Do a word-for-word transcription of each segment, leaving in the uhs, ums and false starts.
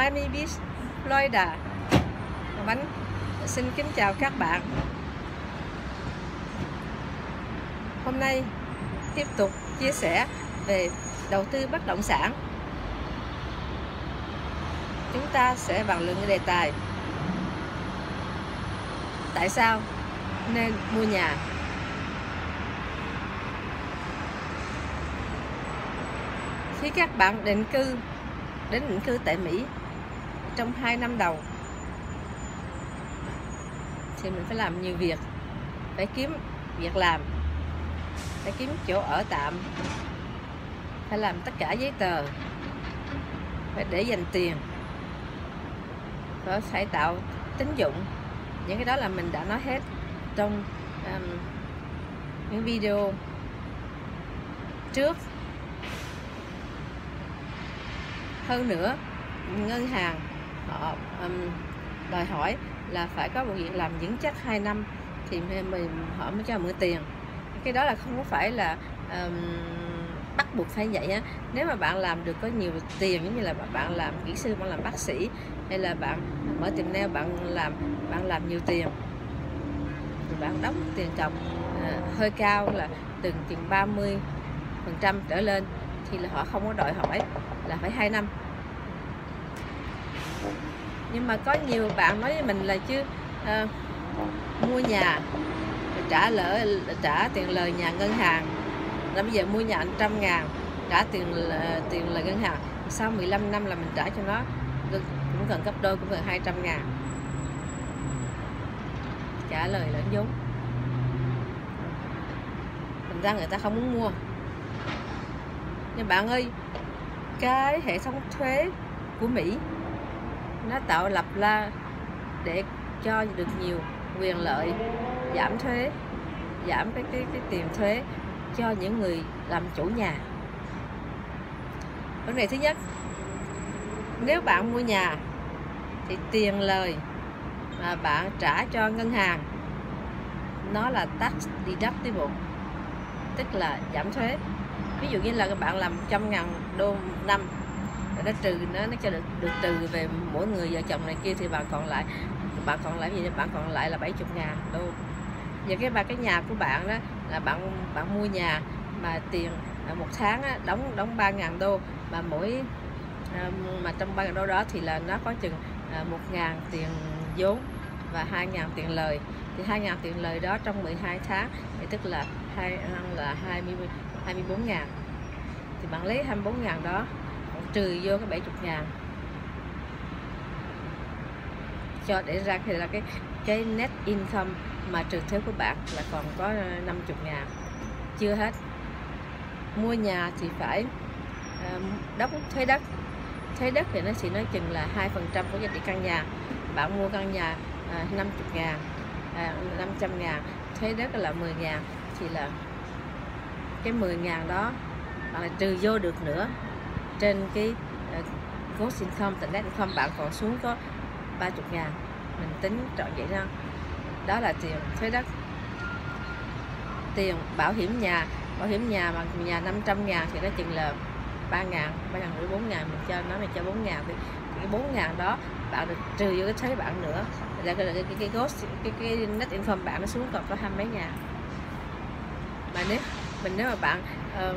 Miami Beach, Florida. Bánh xin kính chào các bạn. Hôm nay tiếp tục chia sẻ về đầu tư bất động sản. Chúng ta sẽ bàn luận đề tài tại sao nên mua nhà. Khi các bạn định cư đến định cư tại Mỹ trong hai năm đầu thì mình phải làm nhiều việc, phải kiếm việc làm, phải kiếm chỗ ở tạm, phải làm tất cả giấy tờ, phải để dành tiền, và phải tạo tín dụng. Những cái đó là mình đã nói hết trong um, những video trước. Hơn nữa, ngân hàng họ um, đòi hỏi là phải có một việc làm vững chắc hai năm thì mình họ mới cho mượn tiền. Cái đó là không có phải là um, bắt buộc phải vậy á. Nếu mà bạn làm được có nhiều tiền, giống như là bạn làm kỹ sư, bạn làm bác sĩ, hay là bạn mở tiệm nail, bạn làm bạn làm nhiều tiền thì bạn đóng tiền cọc à, hơi cao, là từng chừng ba mươi phần trăm trở lên, thì là họ không có đòi hỏi là phải hai năm. Nhưng mà có nhiều bạn nói với mình là chứ à, mua nhà trả lỡ trả tiền lời nhà ngân hàng, là bây giờ mua nhà một trăm ngàn trả tiền tiền lời ngân hàng, sau mười lăm năm là mình trả cho nó cũng cần gấp đôi, cũng gần hai trăm ngàn, trả lời lẫn vốn. Thành ra người ta không muốn mua. Nhưng bạn ơi, cái hệ thống thuế của Mỹ nó tạo lập ra để cho được nhiều quyền lợi, giảm thuế, giảm cái cái cái tiền thuế cho những người làm chủ nhà. Vấn đề thứ nhất, nếu bạn mua nhà thì tiền lời mà bạn trả cho ngân hàng nó là tax deductible, tức là giảm thuế. Ví dụ như là các bạn làm một trăm ngàn đô một năm, nó trừ nó nó cho được được trừ về mỗi người vợ chồng này kia, thì bạn còn lại bạn còn lại gì bạn còn lại là bảy mươi ngàn đô. Và cái ba cái nhà của bạn đó là bạn bạn mua nhà mà tiền một tháng á, đóng đóng ba ngàn đô, mà mỗi mà trong ba ngàn đô đó thì là nó có chừng một ngàn tiền vốn và hai ngàn tiền lời. Thì hai ngàn tiền lời đó trong mười hai tháng thì tức là hai là hai mươi hai mươi bốn ngàn. Thì bạn lấy hai mươi bốn ngàn đó trừ vô cái bảy mươi ngàn cho để ra thì là cái cái net income mà trừ thuế của bạn là còn có năm mươi ngàn. Chưa hết, mua nhà thì phải uh, đóng thuế đất. Thuế đất thì nó chỉ nói chừng là hai phần trăm của giá trị căn nhà. Bạn mua căn nhà uh, năm mươi ngàn, uh, năm trăm ngàn, thuế đất là mười ngàn, thì là cái mười ngàn đó bạn lại trừ vô được nữa trên cái uh, gross income, từ net income bạn còn xuống có ba mươi ngàn. Mình tính trọn vậy đó. Đó là tiền thuế đất. Tiền bảo hiểm nhà, bảo hiểm nhà mà nhà năm trăm ngàn thì nó chừng là ba ngàn, ba ngàn rưỡi, bốn ngàn, mình cho nó mình cho bốn ngàn, thì cái bốn ngàn đó bạn được trừ vô cái thuế bạn nữa, là cái cái cái gross cái, cái net income bạn nó xuống còn có hai mấy ngàn. Mà nếu mình nếu mà bạn uh,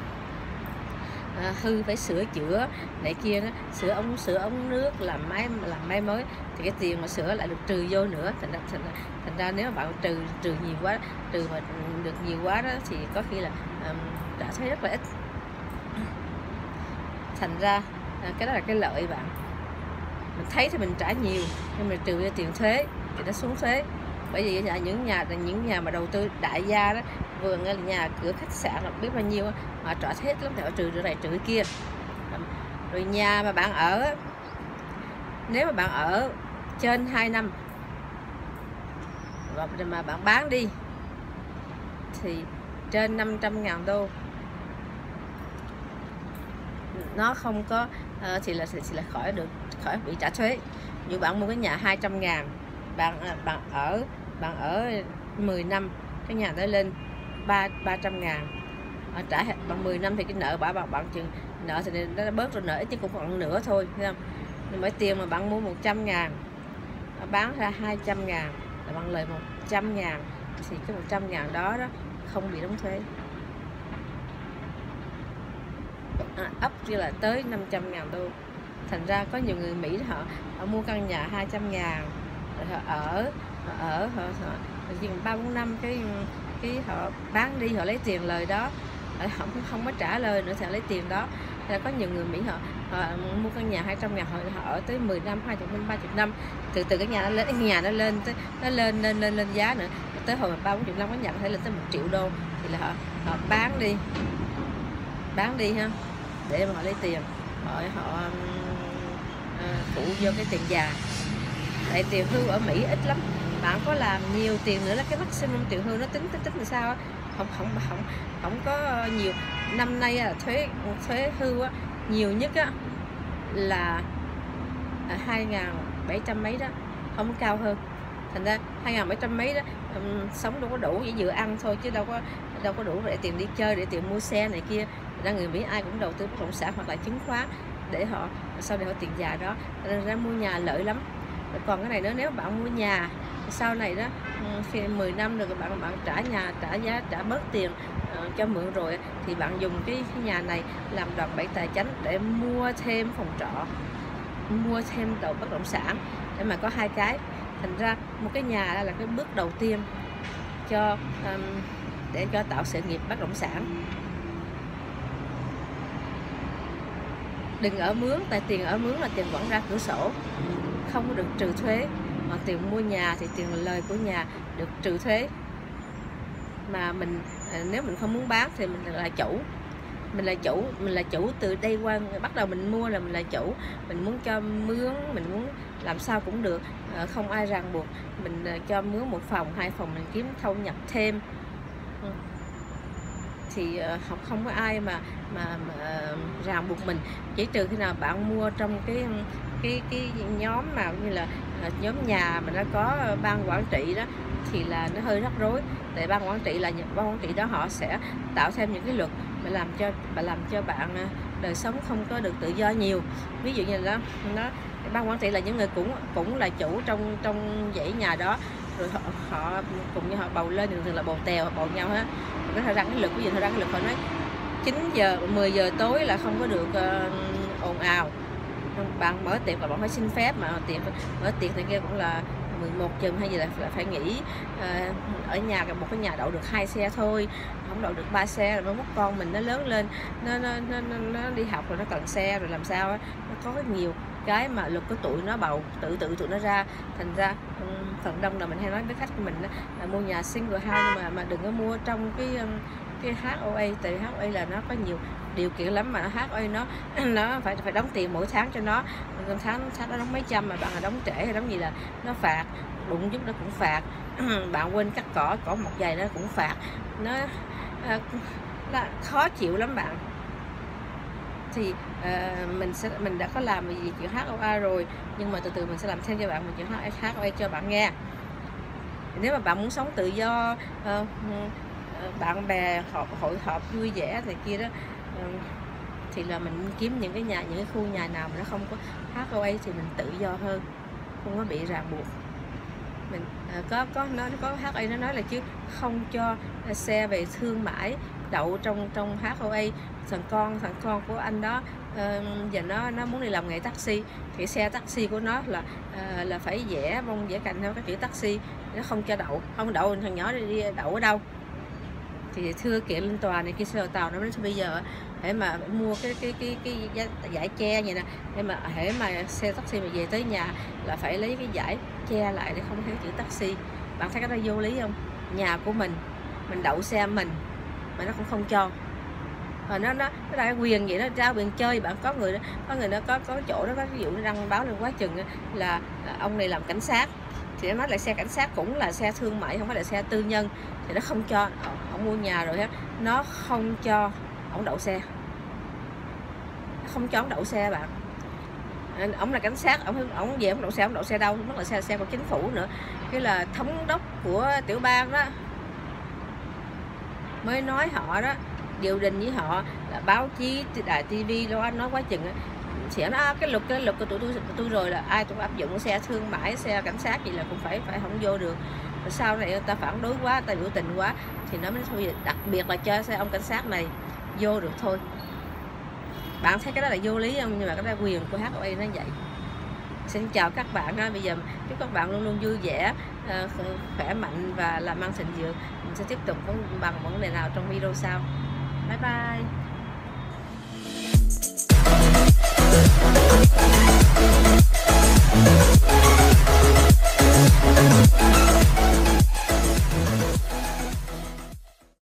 À, hư phải sửa chữa này kia đó, sửa ống sửa ống nước, làm máy làm máy mới, thì cái tiền mà sửa lại được trừ vô nữa. Thành ra, thành, thành ra nếu mà bạn trừ trừ nhiều quá, trừ mà được nhiều quá đó thì có khi là um, trả thuế rất là ít. Thành ra à, cái đó là cái lợi bạn. Mình thấy thì mình trả nhiều, nhưng mà trừ ra tiền thuế thì nó xuống thuế. Bởi vì là những nhà những nhà mà đầu tư đại gia đó, vườn nhà cửa khách sạn biết bao nhiêu, họ trả hết lắm, thì họ trừ được này trừ kia. Rồi nhà mà bạn ở, nếu mà bạn ở trên hai năm và mà bạn bán đi thì trên năm trăm ngàn đô nó không có uh, thì là thì là khỏi được khỏi bị trả thuế. Như bạn mua cái nhà hai trăm ngàn, bạn bạn ở bạn ở mười năm, cái nhà đó lên ba ba trăm ngàn, à, trả bằng mười năm thì cái nợ bảo bạn bạn chừng nợ thì nó bớt rồi, nợ ít chứ cũng còn nửa thôi, thấy không? mỗi tiền mà bạn mua một trăm ngàn bán ra hai trăm ngàn là bạn lời một trăm ngàn, thì cái một trăm ngàn đó đó không bị đóng thuế. À, ấp như là tới năm trăm ngàn đô. Thành ra có nhiều người Mỹ họ, họ mua căn nhà hai trăm ngàn, họ ở họ ở họ, họ chừng ba bốn năm cái cái họ bán đi, họ lấy tiền lời đó, họ không không có trả lời nữa thì họ lấy tiền đó. Là có nhiều người Mỹ họ, họ mua căn nhà hai trăm ngàn, họ, họ ở tới mười năm, hai mươi năm, ba mươi năm, từ từ cái nhà nó lên, cái nhà nó lên tới nó lên lên lên lên giá nữa, tới hồi ba bốn chục năm có nhận thể lên tới một triệu đô, thì là họ, họ bán đi bán đi ha, để mà họ lấy tiền, họ họ uh, phụ vô cái tiền già. Tại tiền hưu ở Mỹ ít lắm, bạn có làm nhiều tiền nữa là cái maximum tiền hưu nó tính tính tính làm sao á, không không không không có nhiều. Năm nay là thuế thuế hưu á, nhiều nhất á là hai ngàn bảy trăm mấy đó, không có cao hơn. Thành ra hai ngàn bảy trăm mấy đó um, sống đâu có đủ, chỉ vừa ăn thôi chứ đâu có đâu có đủ để tiền đi chơi, để tiền mua xe này kia. Ra người Mỹ ai cũng đầu tư bất động sản hoặc là chứng khoán để họ sau này họ tiền già đó, nên ra mua nhà lợi lắm. Còn cái này nữa, nếu bạn mua nhà sau này đó khi mười năm rồi bạn bạn trả nhà, trả giá, trả bớt tiền uh, cho mượn rồi, thì bạn dùng cái, cái nhà này làm đòn bẩy tài chính để mua thêm phòng trọ, mua thêm đầu bất động sản để mà có hai cái. Thành ra một cái nhà là cái bước đầu tiên cho um, để cho tạo sự nghiệp bất động sản. Đừng ở mướn, tại tiền ở mướn là tiền vẫn ra cửa sổ, không có được trừ thuế. Mà tiền mua nhà thì tiền lời của nhà được trừ thuế. Mà mình nếu mình không muốn bán thì mình là chủ, mình là chủ, mình là chủ từ đây qua bắt đầu mình mua là mình là chủ. Mình muốn cho mướn, mình muốn làm sao cũng được, không ai ràng buộc. Mình cho mướn một phòng, hai phòng, mình kiếm thu nhập thêm thì không không có ai mà mà, mà ràng buộc mình. Chỉ trừ khi nào bạn mua trong cái cái cái nhóm mà như là nhóm nhà mà nó có ban quản trị đó thì là nó hơi rắc rối. Tại ban quản trị là ban quản trị đó họ sẽ tạo thêm những cái luật mà làm cho mà làm cho bạn đời sống không có được tự do nhiều. Ví dụ như là nó ban quản trị là những người cũng cũng là chủ trong trong dãy nhà đó, rồi họ, họ cùng như họ bầu lên, thường thường là bầu tèo, bầu nhau hết. Nó ra cái luật, ví dụ nó ra cái luật họ nói chín giờ mười giờ tối là không có được uh, ồn ào. Bạn mở tiệc là bạn phải xin phép, mà tiệc mở tiệc thì kia cũng là mười một giờ hay gì là phải nghỉ. Uh, ở nhà một cái nhà đậu được hai xe thôi, không đậu được ba xe rồi mới mất con mình nó lớn lên, nó nó, nó nó nó đi học rồi nó cần xe rồi làm sao á. Nó có nhiều cái mà luật của tụi nó bầu, tự tự tụi nó ra. Thành ra um, phần đông là mình hay nói với khách của mình đó, là mua nhà single house, nhưng mà mà đừng có mua trong cái um, cái hát o a. Tại hát o a là nó có nhiều điều kiện lắm, mà hát o a nó nó phải phải đóng tiền mỗi tháng cho nó, tháng tháng nó đóng mấy trăm, mà bạn là đóng trễ hay đóng gì là nó phạt, đụng chút nó cũng phạt. Bạn quên cắt cỏ cỏ một giày nó cũng phạt. Nó à, là khó chịu lắm bạn. Thì à, mình sẽ mình đã có làm gì chuyện hát o a rồi, nhưng mà từ từ mình sẽ làm thêm cho bạn một chuyện hát o a cho bạn nghe. Nếu mà bạn muốn sống tự do, uh, bạn bè họp hội họp vui vẻ này kia đó, uh, thì là mình kiếm những cái nhà, những cái khu nhà nào mà nó không có hát o a thì mình tự do hơn, không có bị ràng buộc. Mình uh, có có nó có hát o a nó nói là chứ không cho uh, xe về thương mại đậu trong trong hát o a. Thằng con thằng con của anh đó uh, giờ nó nó muốn đi làm nghề taxi, thì xe taxi của nó là uh, là phải vẽ bông vẽ cành theo cái chữ taxi, nó không cho đậu, không đậu thằng nhỏ đi đậu ở đâu. Thì thưa kiện lên tòa này kia xe tàu nó đến bây giờ để mà mua cái cái cái cái, cái giải che vậy nè, để mà để mà xe taxi mà về tới nhà là phải lấy cái giải che lại để không thấy chữ taxi. Bạn thấy cái đó vô lý không? Nhà của mình mình đậu xe mình mà nó cũng không cho. Rồi nó nó nó ra quyền vậy, nó ra quyền chơi. Bạn có người có người nó có có chỗ đó có ví dụ nó đăng báo lên quá chừng là, là ông này làm cảnh sát, thì nó nói là xe cảnh sát cũng là xe thương mại, không phải là xe tư nhân, thì nó không cho. Ông mua nhà rồi nó không cho ông đậu xe, không cho ông đậu xe bạn. Ông là cảnh sát, ông ông về ông đậu xe, ông đậu xe đâu, nó là xe xe của chính phủ nữa. Cái là thống đốc của tiểu bang đó mới nói họ đó, điều đình với họ là báo chí, đài tivi lo nói quá chừng sẽ nói "À, cái luật cái luật của tụi tôi tụi tôi rồi là ai cũng áp dụng, xe thương mại, xe cảnh sát gì là cũng phải phải không vô được. Rồi sau này người ta phản đối quá, người ta biểu tình quá thì nó mới thôi, đặc biệt là cho xe ông cảnh sát này vô được thôi. Bạn thấy cái đó là vô lý không? Nhưng mà cái đó quyền của hát o a nó vậy. Xin chào các bạn ha. Bây giờ chúc các bạn luôn luôn vui vẻ, khỏe mạnh và làm ăn thịnh vượng. Mình sẽ tiếp tục có bằng vấn đề nào trong video sau. Bye bye.